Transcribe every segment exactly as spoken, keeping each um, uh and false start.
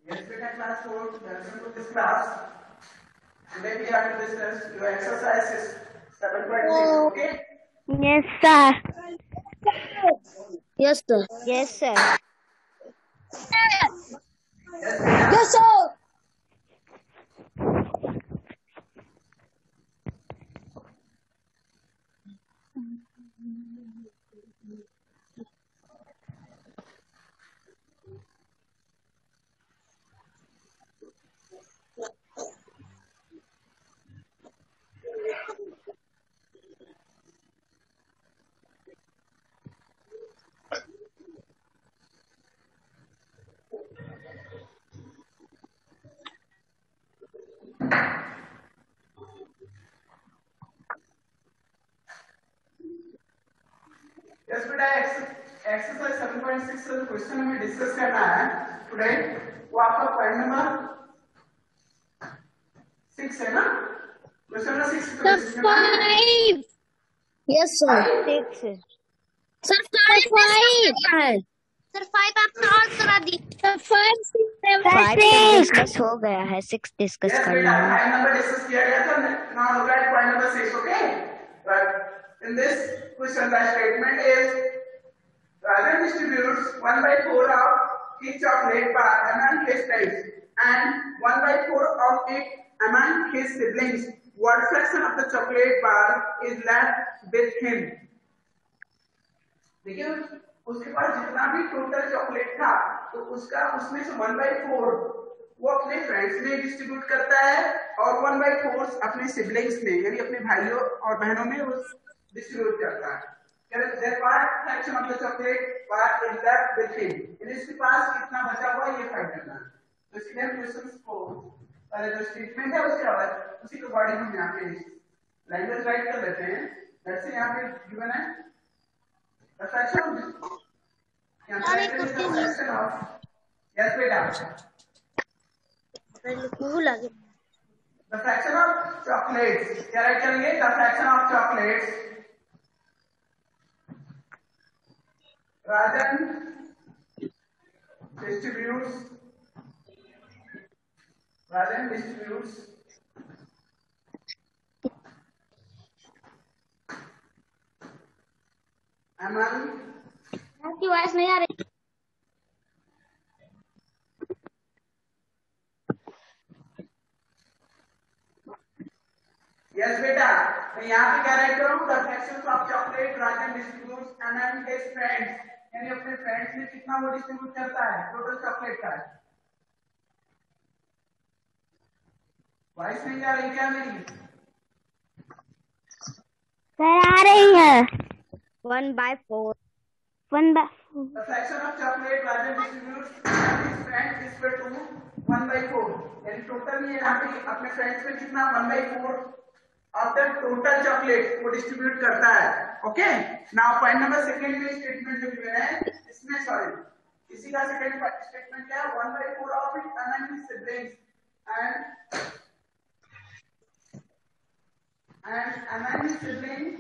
Yes, beta class four. Welcome to this class. Today we have to discuss your exercises seven point six. Okay? Yes, sir. Yes, sir. Yes, sir. Yes, beta. Yes, sir. Yes, beta. ex- Exercise seven point six का जो question हमें discuss करना है today वो आपका point number six है ना? Question number six Five. Yes, sir. Six. Sir, five. Sir, five आपने और करा दी. Sir, five, six, seven. Five तो डिस्कस हो गया है, सिक्स डिस्कस Yes, करना beta. है. Five number discuss किया गया था. Now look at point number six. Okay? Right. In this question, the statement is Rajan distributes one by four of each chocolate bar among his friends and one by four of it among his siblings. What fraction of the chocolate bar is left with him? देखिए उसके पास जितना भी total chocolate था तो उसका उसमें से one by four वो अपने फ्रेंड्स में डिस्ट्रीब्यूट करता है और वन बाई फोर अपने सिबलिंग्स में यानी अपने भाइयों और बहनों में वो डिस्ट्रीब्यूट करता है. Fraction of the chocolate bar is left with him. इसके पास कितना बचा हुआ ये फाइंड करना है. तो इसलिए क्वेश्चंस को पहले जो स्टेटमेंट है उसके बाद उसी को बॉडी में यहाँ पे लैंग्वेज राइट कर लेते हैं. जैसे यहाँ पे गिवन है the fraction of yeah, fraction is the fraction of yes beta the fraction of chocolates क्या राइट करेंगे the fraction of chocolates Rajan distributes Rajan distributes among आपकी आवाज नहीं आ रही. yes beta मैं यहाँ पे क्या राइट करूँ the fractions of chocolate Rajan distributes among his friends यानी अपने फ्रेंड्स में कितना वो डिस्ट्रीब्यूट करता है टोटल चॉकलेट का. वॉइस नहीं आ रही क्या मेरी? सर आ रही है. One by four. One by four. The fraction of chocolate Rajan distributes among his friends is equal to one by four. यानी टोटल में यहाँ पे अपने फ्रेंड्स में कितना one by four of the total chocolate वो डिस्ट्रीब्यूट करता है. Okay. Now point number second में स्टेटमेंट जो गिवन है इसमें सॉरी इसी का सेकंड स्टेटमेंट क्या है one by four of it among his siblings and and among his siblings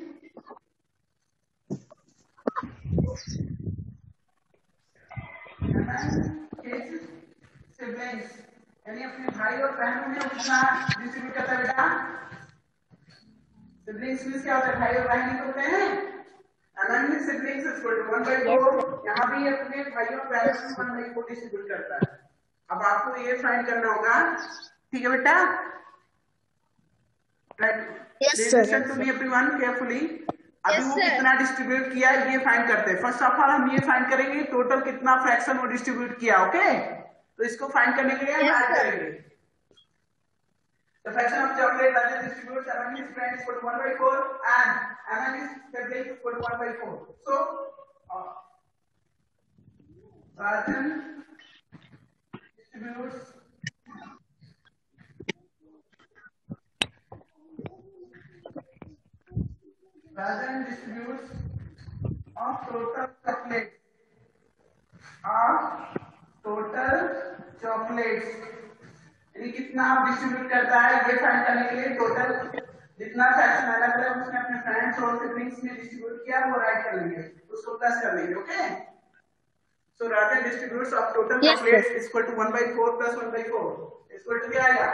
his siblings यानी अपने भाई और बहनों में कितना डिस्ट्रीब्यूट करता है बेटा? सिबलिंग्स में क्या होता है भाई और बहन होते हैं. among his siblings is equal to one by four. यहाँ भी अपने भाई और बहनों में one by four डिस्ट्रीब्यूट करता है. अब आपको ये फाइंड करना होगा. ठीक है बेटा? Yes, sir. Listen to me everyone carefully. अभी वो कितना डिस्ट्रीब्यूट किया ये फाइंड करते हैं. फर्स्ट ऑफ ऑल हम ये फाइंड करेंगे टोटल कितना फ्रैक्शन वो डिस्ट्रीब्यूट किया. ओके तो इसको फाइंड करने के लिए हम ऐड करेंगे. The fraction of chocolate Rajan distributes among his friends equal to one by four and among his siblings equal to one by four. So uh, Rajan distributes Rajan distributes of total chocolates of total chocolates यानी कितना आप distribute करता है ये find करने के लिए total जितना फ्रैक्शन अलग अलग उसने अपने फ्रेंड्स और सिबलिंग्स में डिस्ट्रीब्यूट किया वो राइट कर लेंगे उसको प्लस कर लेंगे. Okay So Rajan distributes of total Yes, chocolates is equal to one by four plus one by four is equal to क्या आएगा?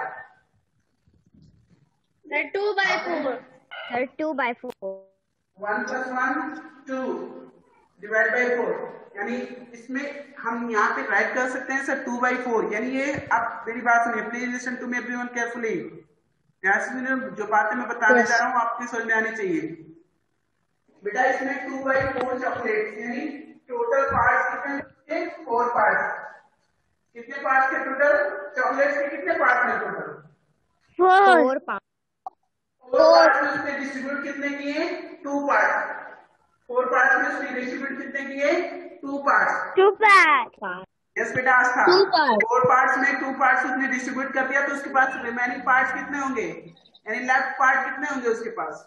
Sir, two by four. Sir, two by four. One plus one two divide by four, यानी इसमें हम यहाँ पे right कर सकते हैं सर टू बाई फोर, यानी ये आप मेरी बात सुनिए please listen to me everyone carefully. जो बातें मैं बताने Yes. जा रहा हूँ आपकी समझ में आनी चाहिए। बेटा इसमें टू बाई फोर चॉकलेट यानी टोटल पार्ट्स कितने? Four parts. कितने पार्ट्स थे टोटल? चॉकलेट्स के कितने पार्ट्स हैं total? Four. Four. Four parts में उसने डिस्ट्रीब्यूट कितने किए? Two parts. फोर पार्ट्स में उसने डिस्ट्रीब्यूट कितने किए? Two parts. Two parts. Yes बेटा Aastha, Two parts. Four parts में टू पार्ट्स उसने डिस्ट्रीब्यूट कर दिया तो उसके पास रिमेनिंग पार्ट्स कितने होंगे? यानी लेफ्ट पार्ट कितने होंगे उसके पास?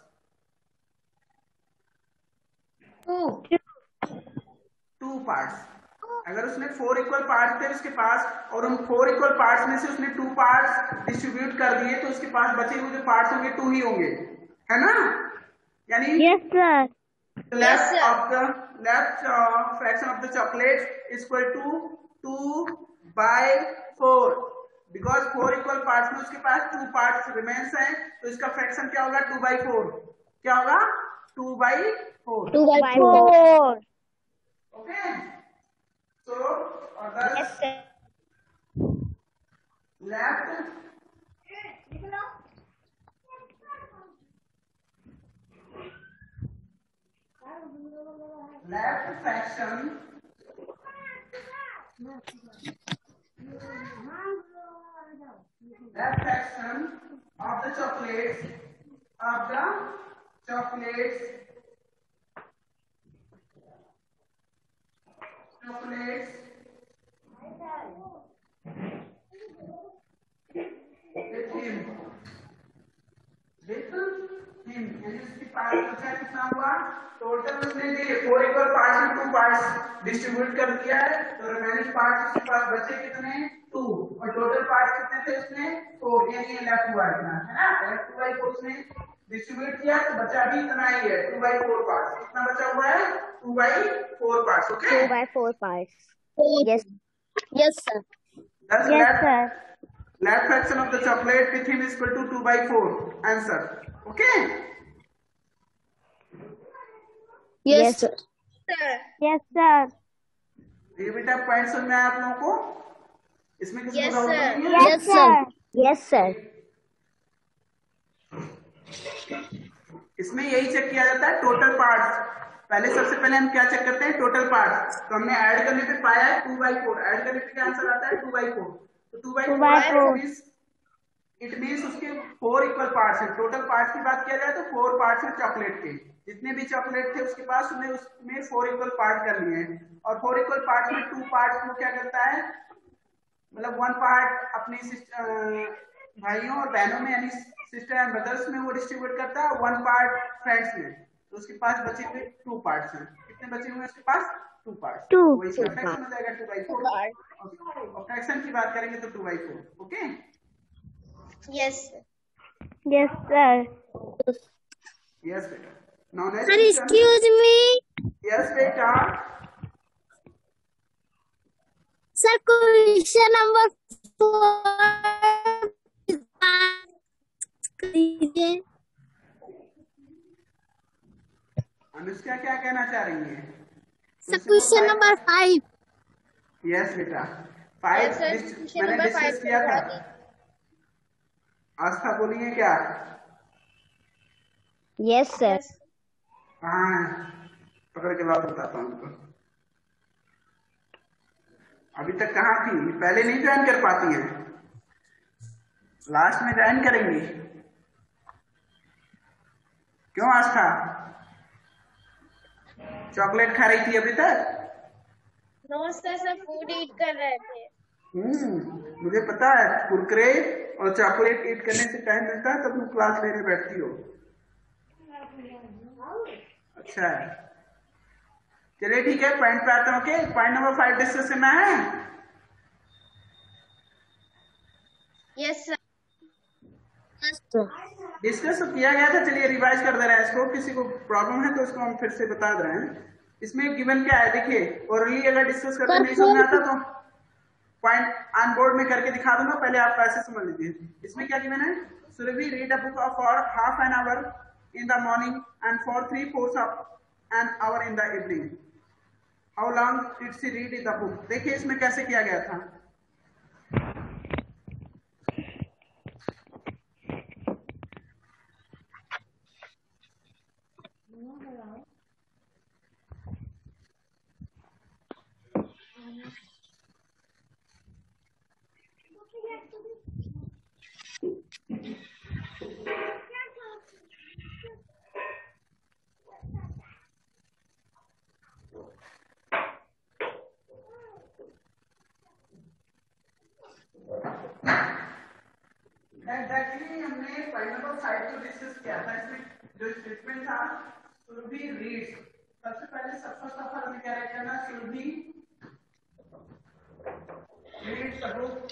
Two. Two parts. अगर उसने फोर इक्वल पार्ट्स थे उसके पास और उन फोर इक्वल पार्ट्स में से उसने टू पार्ट्स डिस्ट्रीब्यूट कर दिए तो उसके पास बचे हुए जो पार्ट्स होंगे टू ही होंगे, है ना? यानी Yes, sir. left sir. of the left uh, fraction of the chocolate is equal to two by four because four equal parts में उसके पास two parts remains हैं तो इसका fraction क्या होगा? two by four। क्या होगा? two by four। Two by By four. four. Okay, so other Yes, sir. left left fraction left fraction of the chocolates of the chocolates chocolates with him with him यानी उसकी part बचा कितना हुआ? Total उसने दिए four equal parts में two parts distribute कर दिया है तो रिमेनिंग पार्ट्स उसके पास बचे कितने? टू, और टोटल पार्ट्स कितने थे उसमें? फोर, यानी ये लेफ्ट हुआ इतना, है ना? टू बाई फोर उसने डिस्ट्रीब्यूट किया तो बचा भी इतना ही है, टू बाई फोर पार्ट्स। कितना बचा हुआ है? Two by four parts. Okay, Two by four parts. Yes. Yes, sir. Thus Yes, left sir. left fraction of the chocolate with him is equal to two by four answer। Okay, Yes, Yes. sir. Sir. Yes, sir. ये बेटा point समझ में आया आप लोगों को? इसमें किसी Yes, को डाउट sir. नहीं है? Yes, Yes, sir. sir. Yes, sir. इसमें यही चेक किया जाता है टोटल पार्ट्स। पहले सबसे पहले हम क्या चेक करते हैं? Total parts. तो हमने ऐड करने पे पाया है टू बाई फोर, ऐड करने पे क्या आंसर आता है? Two by four. तो two by Two by four. Four it means उसके फोर इक्वल पार्ट्स हैं। टोटल पार्ट्स की बात किया जाए तो फोर पार्ट्स हैं चॉकलेट के। जितने भी चॉकलेट थे उसके पास उसने उसमें फोर इक्वल पार्ट कर लिए हैं और फोर इक्वल पार्ट्स में टू पार्ट्स वो क्या करता है? मतलब वन पार्ट अपनी भाइयों और बहनों में यानी सिस्टर एंड ब्रदर्स में वो डिस्ट्रीब्यूट करता है, वन पार्ट फ्रेंड्स में। तो उसके पास बचे हुए टू पार्ट्स हैं। कितने बचे हुए हैं उसके पास? To parts. Two. वो इसका फ्रैक्शन हो जाएगा टू बाई फोर। और फ्रैक्शन की बात करेंगे तो two by four. Okay, Yes, sir. Yes, sir. Yes बेटा। Now Sir, next, excuse me. Yes बेटा। Sir, question number four. कीजिए। अनुष्का क्या कहना चाह रही है? Sir, question number five. Yes बेटा, फाइव Yes, sir. Question मैंने number डिस्कस five किया था। बता आस्था बोलिए क्या? Yes, sir. हाँ, पकड़ के बात बताता हूँ उनको। अभी तक कहाँ थी? पहले नहीं ज्वाइन कर पाती है, लास्ट में ज्वाइन करेंगी। क्यों आस्था? चॉकलेट खा रही थी अभी तक? No sir, sir food eat कर रहे थे। हम्म, मुझे पता है कुरकुरे और चॉकलेट ईट करने से टाइम मिलता है तब तुम क्लास लेने बैठती हो। अच्छा है, चलिए ठीक है, पॉइंट पे आते हैं। Okay, point number five discuss करना है। Yes sir. डिस्कस तो किया गया था, चलिए रिवाइज कर दे रहे हैं इसको। किसी को प्रॉब्लम है तो इसको हम फिर से बता दे रहे हैं। इसमें गिवन क्या है देखिए, ओरली अगर डिस्कस करते नहीं समझ आता तो पॉइंट ऑन बोर्ड में करके दिखा दूंगा, पहले आप ऐसे समझ लीजिए। इसमें क्या गिवन है, Surabhi read a book for half an hour in the morning and for three fourth of an hour in the evening. How long did she read in the book. देखिए इसमें कैसे किया गया था, एग्जैक्टली हमने पॉइंट नंबर फाइव को discuss किया था। इसमें जो स्टेटमेंट था सुरभि रीड्स, सबसे पहले सब फर्स्ट ऑफ ऑल हमें क्या राइट करना, Surabhi reads the book,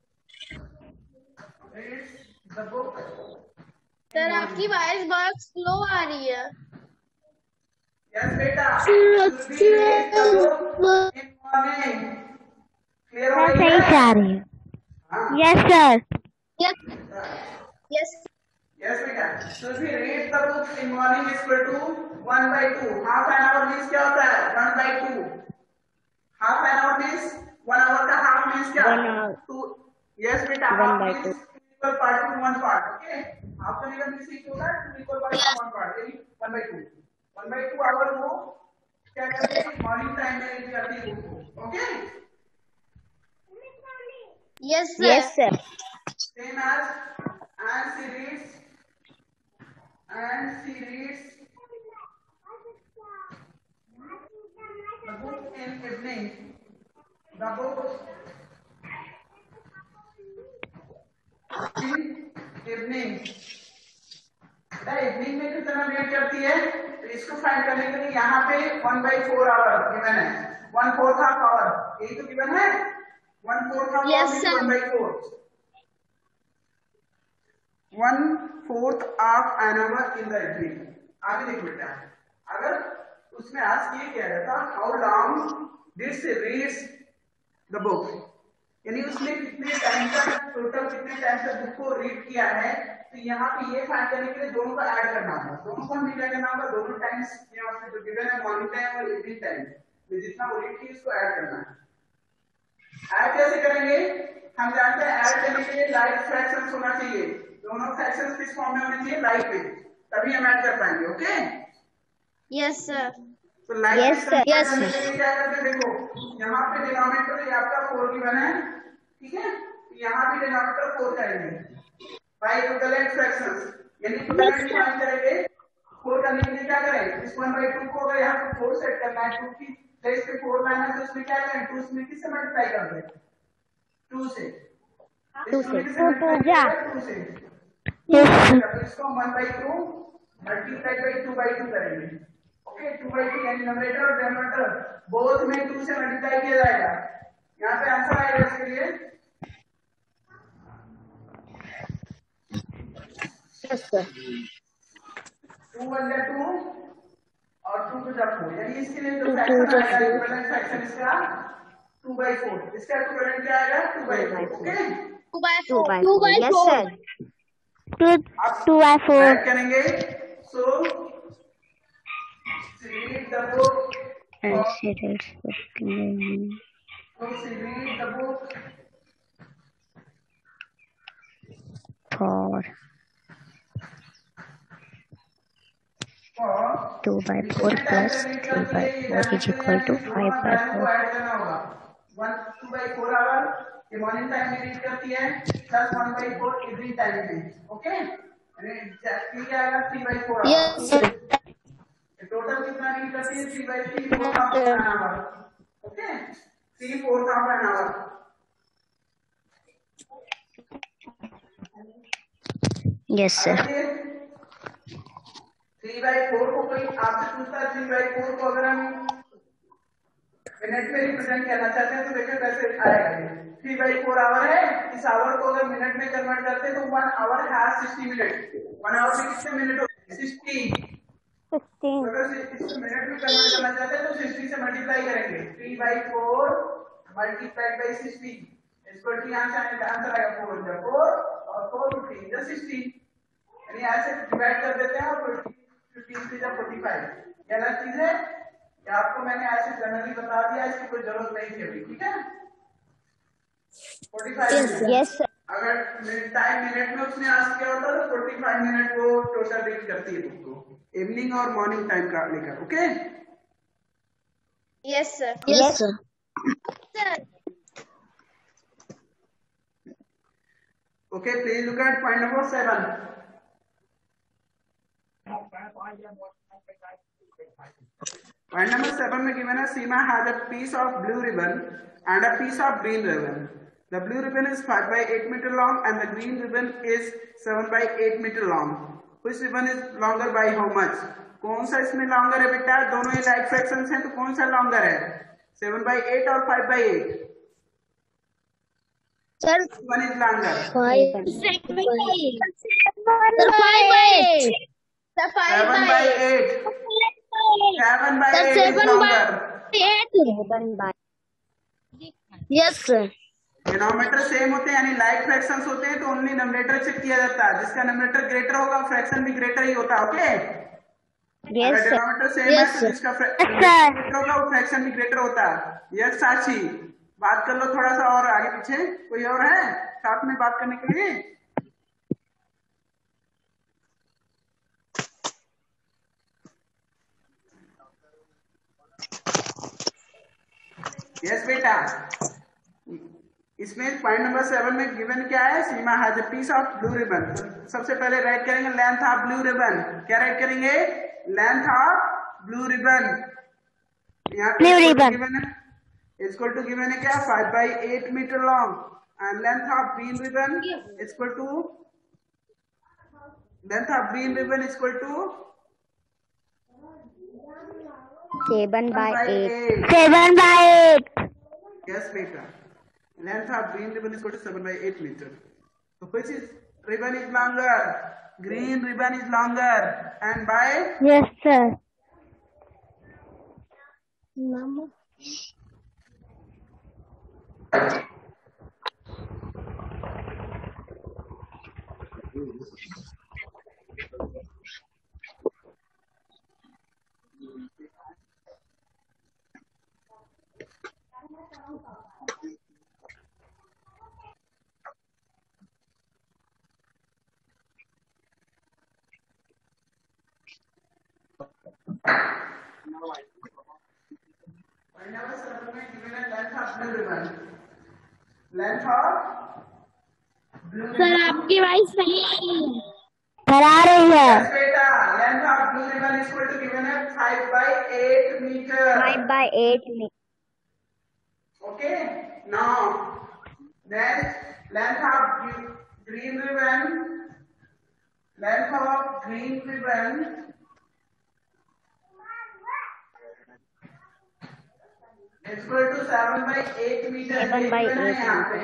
reads the book. Sir आपकी वॉइस बहुत स्लो आ रही है। यस बेटा, Surabhi reads the book in morning. Clear हो मैं गई सही है? जा रही हूँ। Yes sir. Yes yes yes बेटा, Surabhi read the book in morning is equal to one by two. Half an hour means क्या होता है, one by two. Half an hour means one our का हाफ मीन्स क्या, One hour. Two. Yes बेटा, One half by means equal part two one part. Okay, half का मतलब means equal होता है two equal part two one part, यानी one by two. One by two hour वो क्या करते हैं, मॉर्निंग टाइम में रीड करती है बुक को। Okay, yes sir. Yes sir. same as and she reads and she reads the book in evening, the book in evening। बेटा evening में कितना रीड करती है, तो इसको फाइंड करने के लिए यहाँ पे one by four hour given है, वन फोर्थ हाफ आवर, यही तो गिवन है। One fourth half Yes, hour sir. One by four, one fourth of an hour in the evening. आगे देखो बेटा, अगर उसमें आज ये क्या रहता, how long did she reads the book, यानी उसने कितने टाइम तक, टोटल कितने टाइम तक बुक को रीड किया है। तो यहाँ पे ये फाइंड करने के लिए दोनों को ऐड करना होगा, दोनों को हमें क्या करना होगा, दोनों टाइम्स यहाँ पे जो गिवन है मॉर्निंग टाइम और इवनिंग टाइम में जितना वो रीड की उसको ऐड करना है। ऐड कैसे करेंगे, हम जानते हैं ऐड करने के लिए लाइक फ्रैक्शंस होना चाहिए, दोनों फ्रैक्शंस किस फॉर्म में होने चाहिए, लाइक में, तभी हम ऐड कर पाएंगे। Okay, yes sir. तो लाइक Yes, sir. Yes, करने sir. के लिए क्या करते हैं, देखो यहाँ पे डिनोमिनेटर ये आपका फोर गिवन है, ठीक है, यहाँ भी डिनोमिनेटर फोर करेंगे बाय इक्विवेलेंट फ्रैक्शंस, यानी इक्विवेलेंट फाइंड करेंगे। फोर करने के लिए क्या करें, इस वन बाई टू को अगर यहाँ पे फोर सेट करना है, टू की प्लेस पे फोर लाना है, तो उसमें क्या करें, टू में किससे मल्टीप्लाई कर दें, टू से, टू से, टू टू जा। से, Yes. इसको one by two multiply by two by two करेंगे। ओके, टू बाई टू यानी न्यूमरेटर और डिनोमिनेटर बोथ में टू से मल्टीप्लाई किया जाएगा। यहाँ पे आंसर आएगा इसके लिए Yes sir. टू वन जा टू और टू टू जा फोर, यानी इसके लिए जो Two फ्रैक्शन two जा आएगा, four. इक्विवेलेंट फ्रैक्शन इसका टू बाई फोर, इसका इक्विवेलेंट क्या आएगा, two by by four. four. Okay, two by Two four. by two four. By Yes four. sir. Two two by four. Add करेंगे। So read the book And for, she reads book in the evening. so she read the book For for two by four plus three by four is equal to five by four. One two by four hour ये morning time में read करती है, plus one by four evening time में। Okay, exactly क्या आएगा, three by four yes hour. Total कितना read करती है, three by three fourth of an hour. Okay, three fourth of an hour. Yes sir. Three by four को कोई आपसे पूछता है, थ्री बाई फोर को अगर हम मिनट में रिप्रेजेंट करना चाहते हैं तो देखिए कैसे आएगा। थ्री बाई फोर आवर है, इस आवर को अगर मिनट में कन्वर्ट करते हैं तो वन आवर है सिक्सटी मिनट। वन आवर में कितने मिनट होते हैं, सिक्सटी। सिक्सटीन। अगर इसको मिनट में कन्वर्ट करना चाहते हैं तो सिक्सटी से मल्टीप्लाई करेंगे। Three by four multiplied by sixty इसको टी आंसर आंसर आएगा फोर जा फोर और फोर फिफ्टीन जा सिक्सटी, यानी ऐसे डिवाइड कर देते हैं और फिफ्टीन से जा फोर्टी फाइव। ये अलग चीज है, ये आपको मैंने ऐसे जनरली बता दिया, इसकी कोई जरूरत नहीं थी अभी, ठीक है। Forty five yes sir. अगर टाइम मिनट में उसने आस्क किया होता तो फोर्टी फाइव मिनट वो टोटल रीड करती है बुक को, इवनिंग और मॉर्निंग टाइम का लेकर। Okay yes sir. Yes sir. Okay please look at point number seven. Point number seven में given है Seema has a piece of blue ribbon and a piece of green ribbon. The blue ribbon is five by eight meter long and the green ribbon is seven by eight meter long. Which ribbon is longer by how much? कौन सा इसमें longer है बेटा? दोनों ही like fractions हैं तो कौन सा longer है? seven by eight और five by eight? Sir, one is longer. five. Seven by eight. Sir, five by eight. Sir, five seven by eight. seven by eight is longer. Seven by. Yes sir. Denominator same होते हैं यानी like fractions होते हैं तो only numerator check किया जाता है, जिसका नंबरेटर ग्रेटर होगा फ्रैक्शन भी ग्रेटर ही होता है। Okay yes sir. Denominator same है तो जिसका ग्रेटर होगा वो फ्रैक्शन भी ग्रेटर होता है। यस साक्षी बात कर लो थोड़ा सा और आगे पीछे, कोई और है साथ में बात करने के लिए? यस बेटा इसमें पॉइंट नंबर सेवन में गिवन क्या है? Seema has a piece of blue ribbon. सबसे पहले राइट करेंगे लेंथ ऑफ ब्लू रिबन। क्या राइट करेंगे? Length of blue ribbon. यहाँ पे गिवन है इक्वल टू गिवन है क्या? Five by eight metre long and length of green ribbon equal to length of green ribbon equal to seven by eight. Seven by eight. Yes बेटा length of green ribbon is equal to seven by eight meter. So which is ribbon is longer? Green ribbon is longer and by? Yes sir. Sir आपकी voice सही आ रही है। Yes बेटा length of blue ribbon is equal to given है five by eight metre. Five by eight metre. Okay now then length of green ribbon length of green ribbon is equal to seven by eight meter। seven by eight यहाँ पे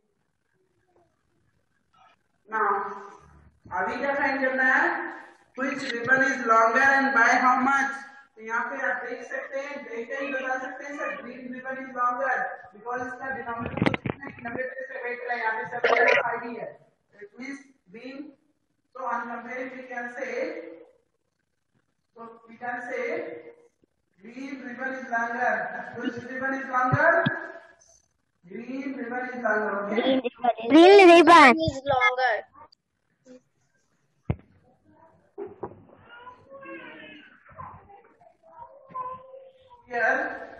now अभी क्या find करना है? which ribbon is longer and by how much? तो यहाँ पे आप देख सकते हैं, देख के ही बता सकते हैं sir green ribbon is longer because इसका डिनोमिनेटर नंबरेटर से वेट है, यहाँ पे सेवन फाइव ही है। It means green so on comparing we can say so we can say green ribbon is longer। which ribbon is longer? Green ribbon is longer। okay? Green ribbon is longer। Here,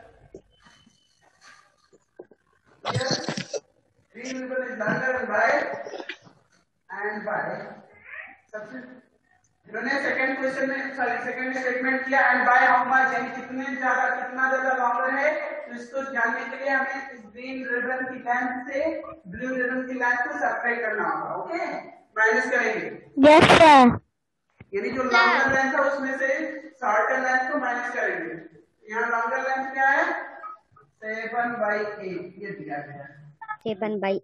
here, green ribbon is longer and by and by सबसे इन्होंने second question में sorry second statement किया and by how much, यानी कितने ज्यादा कितना ज्यादा longer है। तो इसको जानने के लिए हमें इस ग्रीन रिबन की लेंथ से ब्लू रिबन की लेंथ को सब्ट्रैक्ट करना होगा। ओके माइनस करेंगे। Yes sir. यानी जो लॉन्गर लेंथ है उसमें से शॉर्टर लेंथ को माइनस करेंगे। यहाँ लॉन्गर लेंथ क्या है? सेवन बाई एट ये दिया गया है। सेवन बाई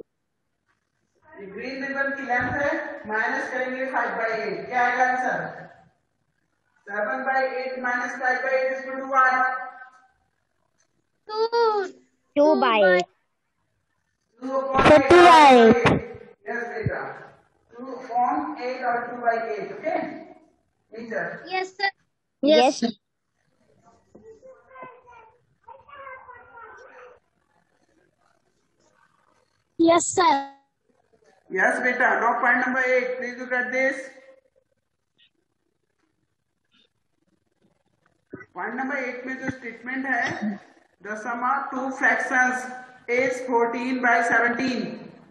ग्रीन रिबन की लेंथ है माइनस करेंगे फाइव बाई एट क्या आएगा answer? Seven by eight minus five by eight is two one two by eight two upon two by eight yes बेटा टू अपॉन एट और two by eight okay teacher yes sir yes yes sir yes बेटा now point number eight please look at this point number eight में जो statement है the sum of two fractions is fourteen by seventeen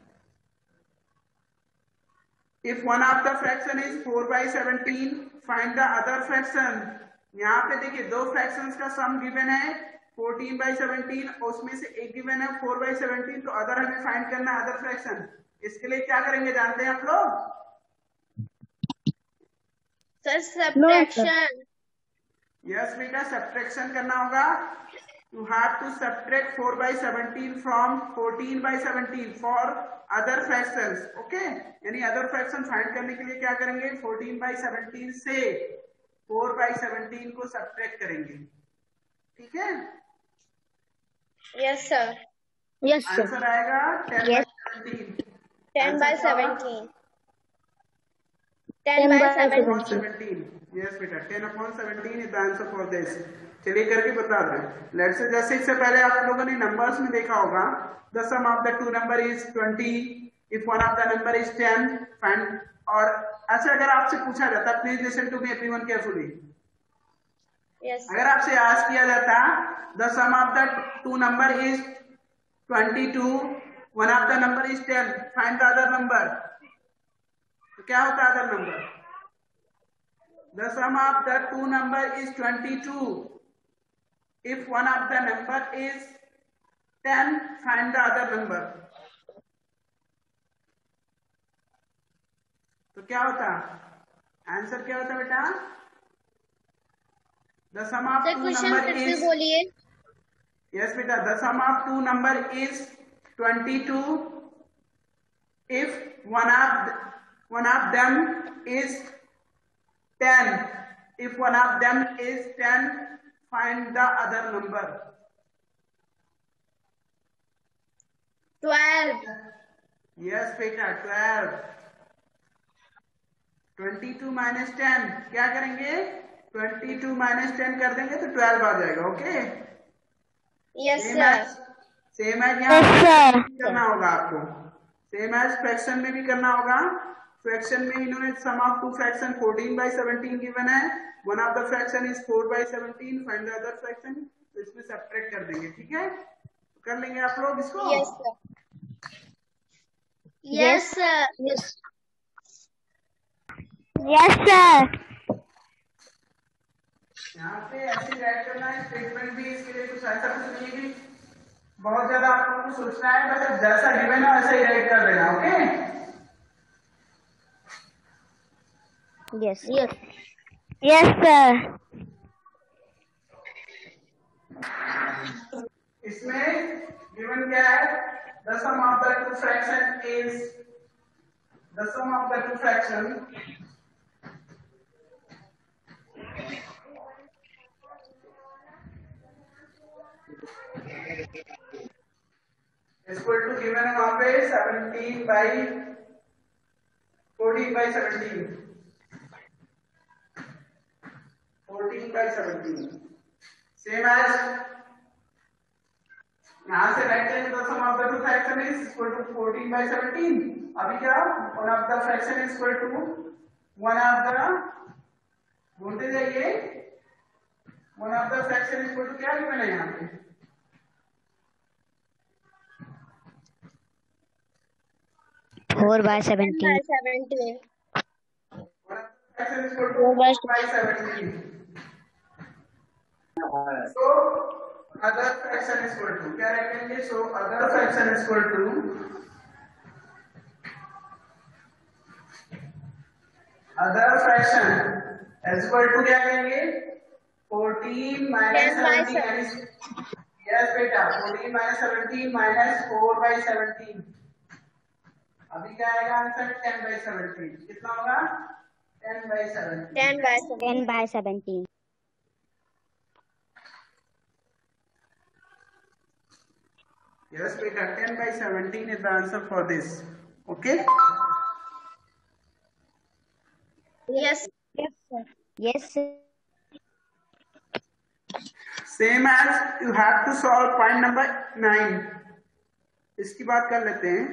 if one of the fraction is four by seventeen find the other fraction. यहाँ पे देखिए दो fractions का sum given है fourteen by seventeen उसमें से एक गिवन है फोर बाई सेवनटीन तो अदर हमें फाइंड करना है अदर फ्रैक्शन। इसके लिए क्या करेंगे जानते हैं आप लोग? Sir subtraction. यस बेटा सब्ट्रैक्शन करना होगा। You have to subtract four by seventeen from fourteen by seventeen for other fractions okay. यानी अदर फ्रैक्शन फाइंड करने के लिए क्या करेंगे फोर्टीन बाई सेवनटीन से फोर बाई सेवनटीन को सब्ट्रैक्ट करेंगे ठीक है। Yes sir yes sir answer आएगा ten by seventeen ten by seventeen ten by seventeen yes बेटा ten upon seventeen is the answer for this. चलिए करके बता दें। लेट्स से जैसे इससे पहले आप लोगों ने नंबर्स में देखा होगा the sum of the two number is twenty if one of the number is ten find. और अच्छा अगर आपसे पूछा जाता please listen to me everyone carefully. Yes अगर आपसे आस्क किया जाता the sum of the two number is twenty two one of the number is ten find the other number तो क्या होता है other number? The sum of the two number is twenty two if one of the number is ten find the other number तो क्या होता? Answer क्या होता बेटा? The sum of two number is बोलिए। यस बेटा the sum of two number is twenty two if one of one of them is ten if one of them is ten find the other number twelve yes beta twelve twenty-two minus ten क्या करेंगे twenty-two minus ten कर देंगे तो twelve आ जाएगा okay. Yes sir same as यहाँ करना होगा आपको सेम एज फ्रैक्शन में भी करना होगा। फ्रैक्शन में इन्होंने sum of two fraction fourteen by seventeen given है one of the fraction is four by seventeen find the other fraction तो इसमें सब्ट्रैक्ट कर देंगे ठीक है। तो कर लेंगे आप लोग इसको। Yes sir yes sir yes yes sir यहाँ पे ऐसे राइट करना है स्टेटमेंट भी इसके लिए कुछ ऐसा कुछ नहीं है कि बहुत ज्यादा आप लोगों को सोचना है बस जैसा गिवन है वैसा ही राइट कर देना okay. Yes yes yes sir इसमें गिवन क्या है the sum of the two fraction is the sum of the two fraction equal to given है वहां पे seventeen by fourteen by seventeen fourteen by seventeen same as यहां से write करेंगे तो sum of the two fraction is equal to fourteen by seventeen. अभी क्या one of the fraction is equal to one of the बोलते जाइए one of the fraction is equal to क्या given है यहाँ पे four by seventeen seventeen fraction is equal to four by seventeen. So other fraction is equal to क्या रखेंगे? So other fraction is equal to other fraction is equal to क्या करेंगे? fourteen minus seventeen. Yes बेटा fourteen minus seventeen minus four by seventeen. अभी क्या आएगा answer ten by seventeen कितना होगा? ten by seventeen. ten by ten by seventeen. Yes, beta, ten by seventeen is the answer for this. Okay? Yes. Yes, sir. Yes, sir. Same as you have to solve point number nine. इसकी बात कर लेते हैं.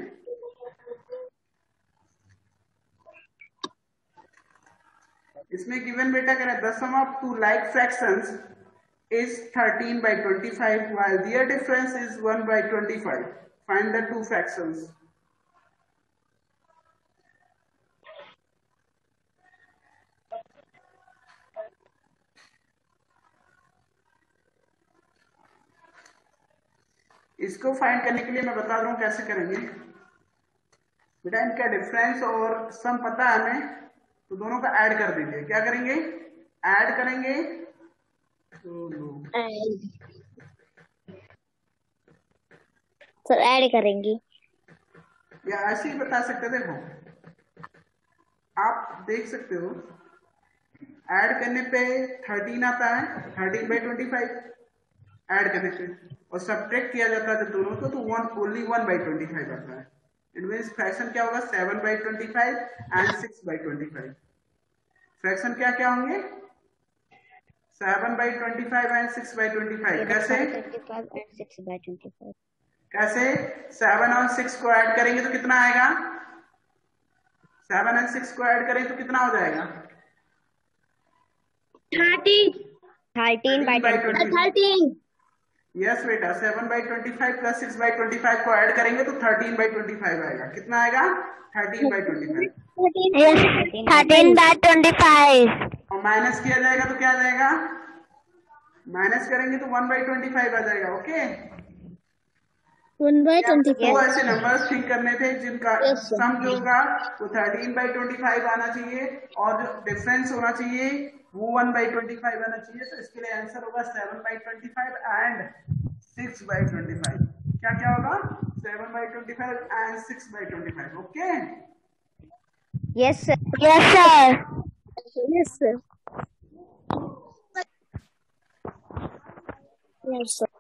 इसमें given बेटा कह रहा है the sum of two like fractions is thirteen by twenty-five while their difference is one by twenty-five. Find the two fractions. इसको फाइंड करने के लिए मैं बता दूं कैसे करेंगे बेटा. इनका डिफरेंस और सम पता है हमें, तो दोनों का ऐड कर दीजिए. क्या करेंगे? ऐड करेंगे. सर ऐड करेंगे या ऐसे ही बता सकते. देखो आप देख सकते हो ऐड करने पे थर्टीन आता है, thirteen by twenty five add करने पे, और सब्ट्रैक्ट किया जाता है दोनों को तो one only one by twenty five आता है. इट मीन्स फ्रैक्शन क्या होगा? Seven by twenty five and six by twenty five. Fraction क्या क्या होंगे? Seven by twenty five and six by twenty five. कैसे कैसे? सेवन और सिक्स को ऐड करेंगे तो कितना आएगा? सेवन एंड सिक्स को ऐड करें तो कितना हो जाएगा? Thirty. Thirteen by twenty. Thirteen. Yes बेटा, seven by twenty five plus six by twenty five को ऐड करेंगे तो थर्टीन बाई ट्वेंटी फाइव आएगा. कितना आएगा? Thirteen by twenty five. Thirteen by twenty five. और माइनस किया जाएगा तो क्या आ जाएगा? माइनस करेंगे तो वन बाई ट्वेंटी फाइव आ जाएगा. ओके, वन बाई ट्वेंटी वो ऐसे नंबर्स थिंक करने थे जिनका सम जो होगा वो थर्टीन बाई ट्वेंटी फाइव आना चाहिए और जो डिफरेंस होना चाहिए वो वन बाई ट्वेंटी फाइव आना चाहिए. तो इसके लिए आंसर होगा seven by twenty five and six by twenty five. क्या क्या होगा? Seven by twenty five and six by twenty five. Okay. Yes sir. Yes sir. Yes sir. Yes sir.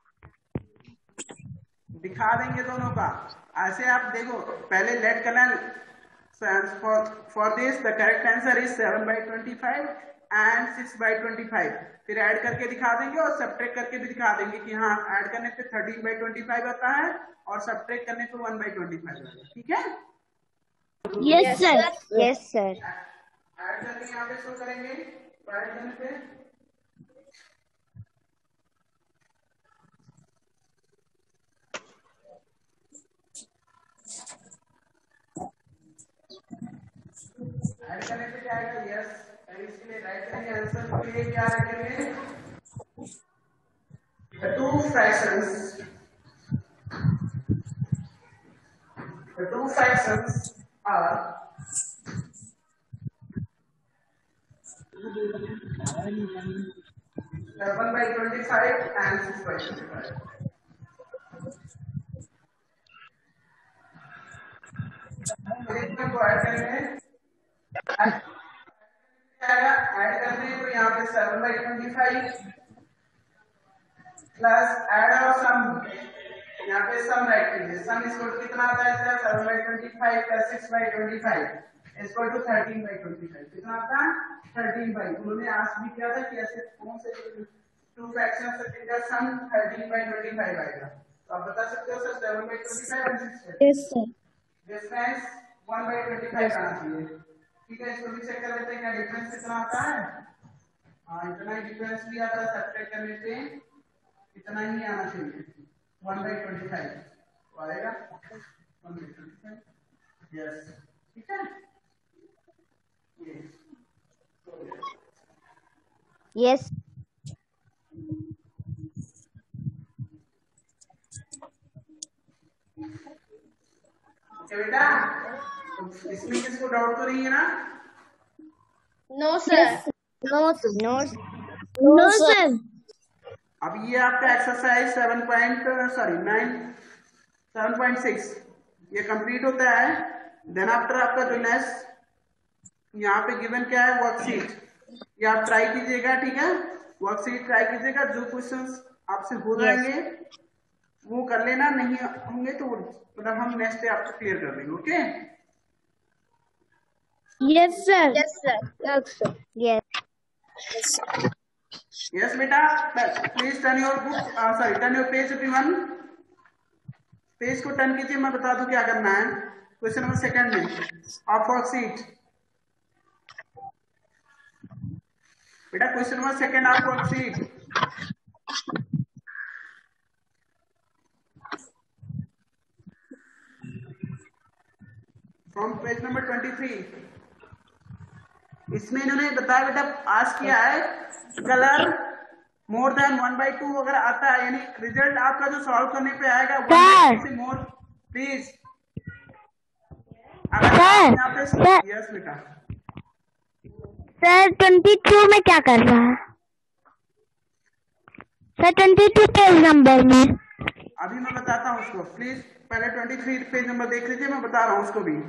दिखा देंगे दोनों का. ऐसे आप देखो पहले लेट करना for for this the correct answer is seven by twenty five and six by twenty five. फिर ऐड करके दिखा देंगे और सब्ट्रैक्ट करके भी दिखा देंगे कि हाँ ऐड करने पे थर्टीन बाई ट्वेंटी फाइव आता है और सब्ट्रैक्ट करने पे वन बाई ट्वेंटी फाइव आता है. ठीक है? Yes sir. Yes sir. Add करके यहाँ पे शो करेंगे. ऐड करने पे ऐड करने पे क्या आएगा? यस. इसके लिए राइट करेंगे आंसर के लिए क्या रखेंगे? The two fractions the two fractions are seven by twenty-five and six by twenty-five. को ऐड करेंगे. ऐड करते हैं तो यहाँ पे seven by twenty five plus add और सम. यहाँ पे सम राइट कीजिए. सम इसको कितना आता है? Seven by twenty five plus six by twenty five इसको to thirteen by twenty five. कितना आता है? Thirteen by. उन्होंने आस्क भी किया था कि ऐसे कौन से टू फ्रैक्शंस का sum thirteen by twenty five आएगा. तो आप बता सकते हो sir seven by twenty five and six. Yes sir. Difference one by twenty five आना चाहिए. ठीक है, इसको भी चेक कर लेते हैं क्या डिफरेंस कितना आता है. हाँ इतना ही डिफरेंस भी आता है. सब्ट्रैक्ट करने पे इतना ही आना चाहिए. वन बाई ट्वेंटी फाइव आएगा. One by twenty five. Yes. ठीक है. यस. ओके बेटा, इसमें किसको डाउट तो नहीं है ना? No sir. No no no sir. अब ये आपका exercise seven point sorry nine seven point six ये कंप्लीट होता है. देन आफ्टर आपका जो नेक्स्ट यहाँ पे गिवन क्या है, वर्कशीट, ये आप ट्राई कीजिएगा, ठीक है, वर्कशीट ट्राई कीजिएगा, जो क्वेश्चंस आपसे हो जाएंगे वो कर लेना, नहीं होंगे तो मतलब हम नेक्स्ट डे आपको क्लियर कर देंगे। Okay, yes sir, yes sir, yes sir, yes yes बेटा, please turn your book, sorry turn your page everyone, page को टर्न कीजिए, मैं बता दूं क्या करना है। क्वेश्चन नंबर सेकंड में ऑफ वर्कशीट, बेटा question number second of worksheet, from page number twenty three. इसमें इन्होंने बताया बेटा आज किया है colour more than one by two अगर आता है, यानी रिजल्ट आपका जो सॉल्व करने पे आएगा वन बाई टू से मोर, प्लीज अगर यहाँ पे यस बेटा। सर ट्वेंटी टू में क्या कर रहा है sir? Twenty two page number में अभी मैं बताता हूँ उसको, प्लीज पहले ट्वेंटी थ्री पेज नंबर देख लीजिए, मैं बता रहा हूँ उसको भी।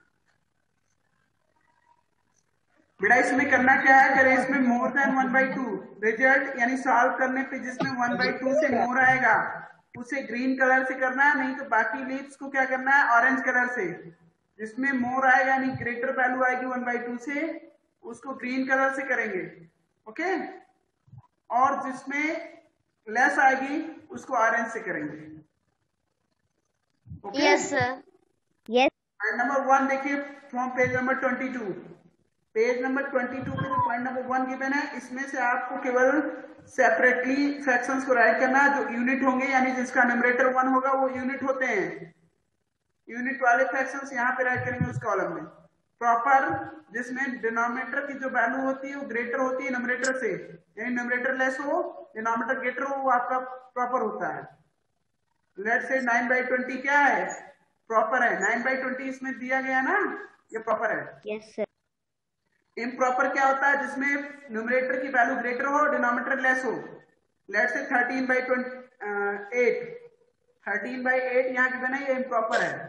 बेटा इसमें करना क्या है, अगर इसमें more than one by two result यानी सॉल्व करने पे जिसमें वन बाई टू से मोर आएगा उसे ग्रीन कलर से करना है, नहीं तो बाकी लीव्स को क्या करना है, ऑरेंज कलर से। जिसमें मोर आएगा यानी ग्रेटर वैल्यू आएगी वन बाई टू से, उसको ग्रीन कलर से करेंगे। ओके, और जिसमें लेस आएगी उसको ऑरेंज से करेंगे। Okay yes sir, yes number one देखिए from page number twenty two, page number twenty two पे जो पॉइंट नंबर वन गिवन है, इसमें से आपको केवल सेपरेटली फ्रैक्शंस को राइट करना है, जो यूनिट होंगे यानी जिसका न्यूमरेटर वन होगा वो यूनिट होते हैं, यूनिट वाले फ्रैक्शंस यहाँ पे राइट करेंगे उस कॉलम में। प्रॉपर जिसमें डिनोमिनेटर की जो वैल्यू होती है वो ग्रेटर होती है न्यूमरेटर से, यानी न्यूमरेटर लेस हो डिनोमिनेटर ग्रेटर हो, वो आपका प्रॉपर होता है। Let's say nine by twenty क्या है, प्रॉपर है, नाइन बाई ट्वेंटी इसमें दिया गया ना, ये प्रॉपर है। Yes sir. इम्प्रॉपर क्या होता है, जिसमें न्यूमरेटर की वैल्यू ग्रेटर हो डिनोमिनेटर लेस हो। Let's say thirteen by twenty eight, thirteen by eight यहाँ की बना, ये इम्प्रॉपर है।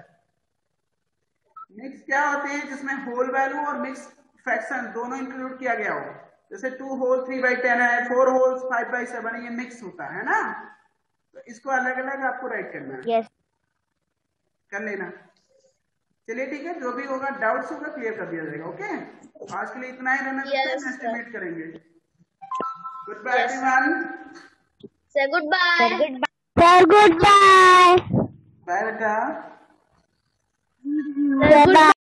मिक्स क्या होते हैं, जिसमें होल वैल्यू और मिक्स फ्रैक्शन दोनों इंक्लूड किया गया हो, जैसे two whole three by ten है, four wholes five by seven है, ये मिक्स होता है ना, तो इसको अलग अलग आपको राइट करना है। यस कर लेना, चलिए ठीक है, जो भी होगा डाउट्स होगा क्लियर कर दिया जाएगा। ओके, आज के लिए इतना ही रहना, Yes, sir. एस्टिमेट करेंगे। Good bye everyone, say goodbye. Sir good bye, sir good bye, bye बेटा। Sir bye.